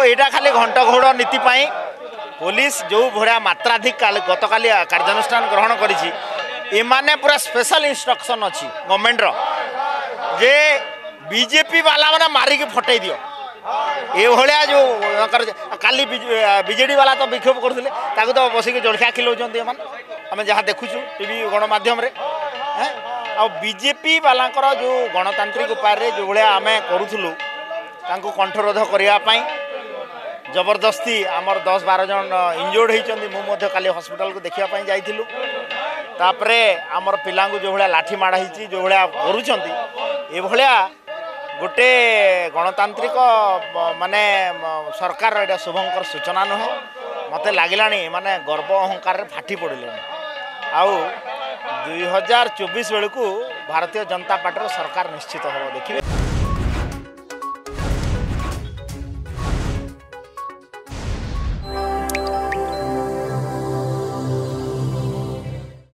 यहाँ खाली घंट घोड़ नीति पुलिस जो भाया मात्राधिक गत काली कार्यानुष्ठान ग्रहण करें पूरा स्पेशल इंस्ट्रक्शन अच्छी गवर्नमेंट जे बीजेपी वाला मैंने मारिकी फटई दियो ये भाया जो काली बीजेडी वाला तो विक्षोभ करते तो बसिक जलखिया खिलाऊँ आम जहाँ देखुचु टीवी गणमाध्यम आ बीजेपी वाला जो गणतांत्रिक उपाय जो भाया आम करूँ कंठरोध करने जबरदस्ती आमर 10-12 जन इंजोर्ड होती मुझे काली हॉस्पिटल को देखापी जाइलु तापरे आमर पिला जो भाया लाठी माड़ा हो जो भाया करूँ गोटे गणतांत्रिक माने सरकार एटा शुभंकर सूचना नुहे मत लगला माने गर्व अहंकार फाटी पड़े आउ 2024 बेलू भारतीय जनता पार्टी सरकार निश्चित हम देखिए।